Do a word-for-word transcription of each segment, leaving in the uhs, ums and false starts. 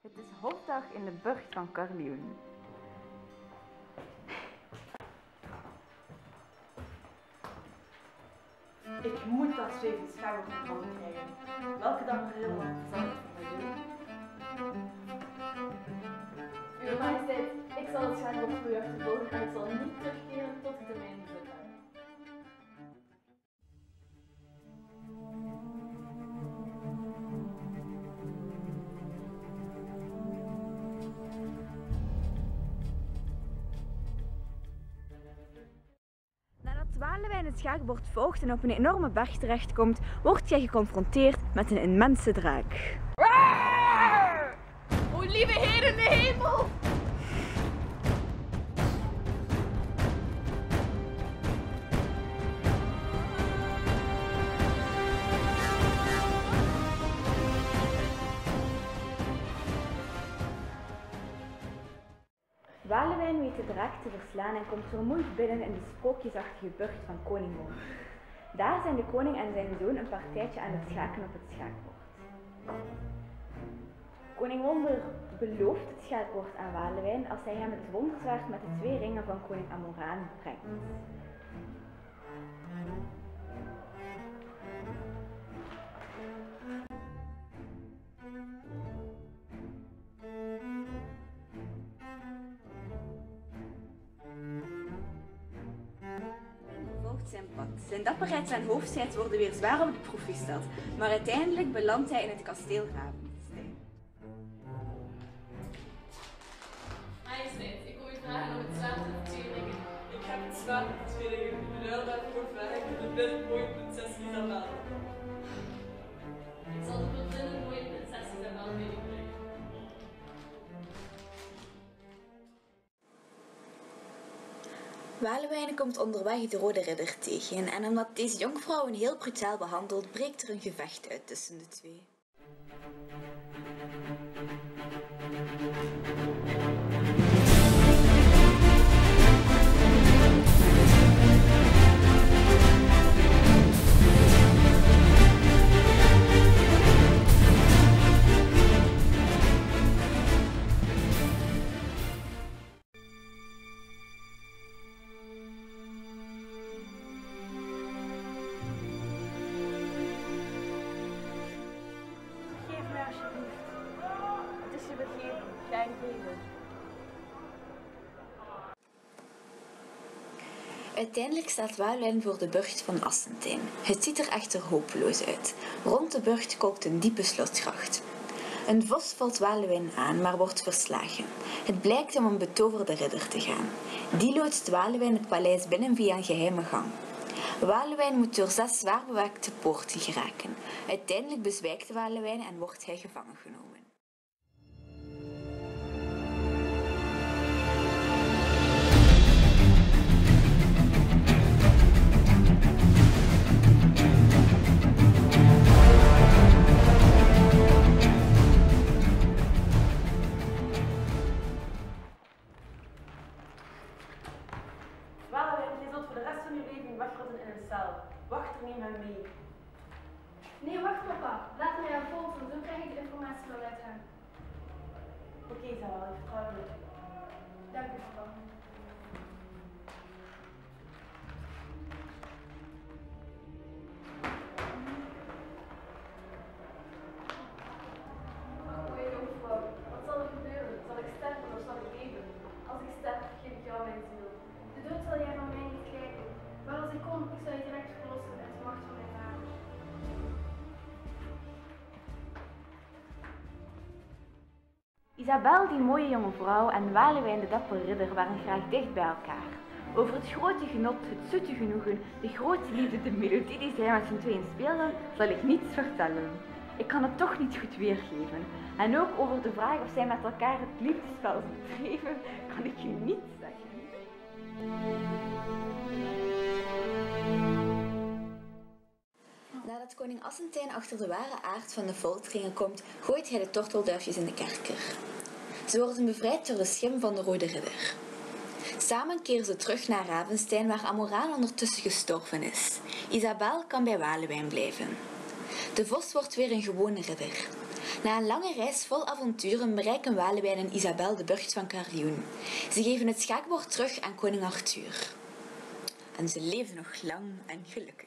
Het is hofdag in de burcht van Carlioen. Ik moet dat zweven schaar van handen krijgen. Welke dag er heel lang zal het voor mij doen? Uwe majesteit, ik zal het schaakbord voor u achtervolgen en ik zal niet terugkeren tot ik de mijne bezit heb. Nadat Walewijn het schaakbord volgt en op een enorme berg terechtkomt, wordt jij geconfronteerd met een immense draak. O lieve Heer in de hemel! Walewijn weet de draak te verslaan en komt vermoeid binnen in de spookjesachtige burcht van koning Wonder. Daar zijn de koning en zijn zoon een partijtje aan het schaken op het schaakbord. Koning Wonder belooft het schaakbord aan Walewijn als hij hem het wonderzwaard met de twee ringen van koning Amoraan brengt. Volgt zijn pad. Zijn dapperheid en hoofdheid worden weer zwaar op de proef gesteld, maar uiteindelijk belandt hij in het kasteel Ravenstein. Majesteit, ik kom u vragen om het zwaard met de twee ringen. Ik heb het zwaard met de twee ringen. In ruil daarvoor vraag ik de binnen mooie prinses Isabel. Ik zal de godinne mooie prinses Isabel medebrengen. Walewijn komt onderweg de Rode Ridder tegen en omdat deze jonkvrouw een heel brutaal behandelt, breekt er een gevecht uit tussen de twee. Geef mij alsjeblieft. Het is je vergeven. Ga in vrede. Uiteindelijk staat Walewijn voor de burcht van Assentijn. Het ziet er echter hopeloos uit. Rond de burcht kookt een diepe slotgracht. Een vos valt Walewijn aan, maar wordt verslagen. Het blijkt om een betoverde ridder te gaan. Die loodst Walewijn het paleis binnen via een geheime gang. Walewijn moet door zes zwaar bewaakte poorten geraken. Uiteindelijk bezwijkt Walewijn en wordt hij gevangen genomen. Walewijn, je zult voor de rest van je leven wegrotten in een cel. Wacht er niet met mee. Nee, wacht papa. Laat mij aan volgen, zo krijg ik de informatie wel uit hem. Oké, okay, Isabel, ik vertrouw je. Dank u, papa. Mooie jonkvrouw, wat zal er gebeuren? Zal ik sterven of zal ik leven? Als ik sterf, geef ik jou mijn ziel. De dood zal jij van mij niet krijgen, maar als ik kom, ik zal je direct verlossen uit de macht van mijn vader. Isabel, die mooie jonge vrouw, en Walewijn, de dappere ridder, waren graag dicht bij elkaar. Over het grote genot, het zoete genoegen, de grote liefde, de melodie die zij met z'n tweeën speelden, zal ik niets vertellen. Ik kan het toch niet goed weergeven. En ook over de vraag of zij met elkaar het liefdespel bedreven, kan ik u niets zeggen. Nadat koning Assentijn achter de ware aard van de folteringen komt, gooit hij de tortelduifjes in de kerker. Ze worden bevrijd door de schim van de Rode Ridder. Samen keren ze terug naar Ravenstein, waar Amoraan ondertussen gestorven is. Isabel kan bij Walewijn blijven. De vos wordt weer een gewone ridder. Na een lange reis vol avonturen bereiken Walewijn en Isabel de burcht van Caerleon. Ze geven het schaakbord terug aan koning Arthur. En ze leefden nog lang en gelukkig.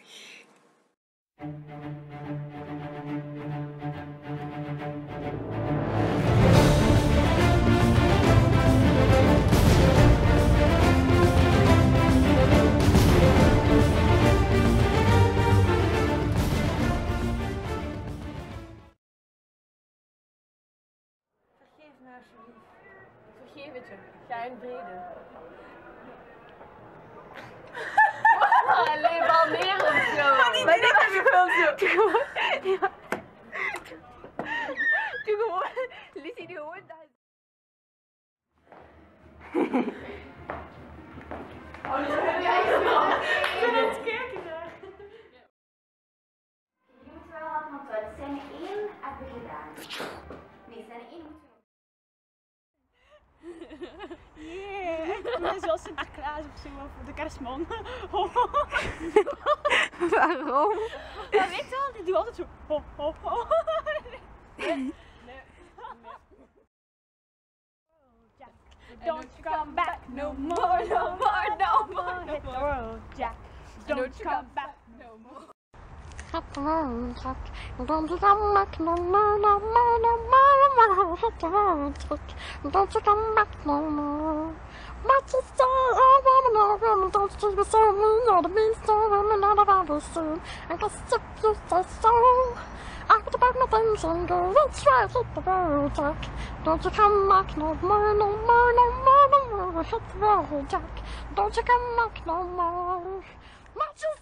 Vergeef me alsjeblieft. Ik vergeef het je. Ga in vrede. Allee, balmeren zo. Maar dit heb je wel zo. Doe gewoon. Doe gewoon. Lizzie, doe gewoon dat. Oh, dat heb jij gedaan. Ik ben het kijken daar. Je moet wel allemaal uit. Scène één hebben we gedaan. Nee, scène één moeten we Yeah, ik zoals Sinterklaas of zo, of de kerstman. Waarom? Ja, weet je wel, die doet altijd zo. Ho, ho, ho. Nee, nee, nee. Jack, don't you come back no more, no more, no more. Hit the road, Jack. Don't you come back no more. Hit the road, Jack. Don't you come back no more, no more, no more. Hit the road, Jack. Don't you come back no more. What you say, oh woman, oh woman, don't you be so mean. You're the meanest woman I've ever seen. I guess if you say so, I could about my things and go. That's right, hit the road, Jack. Don't you come back no more, no more, no more, no more. Hit the road, Jack. Don't you come back no more. What you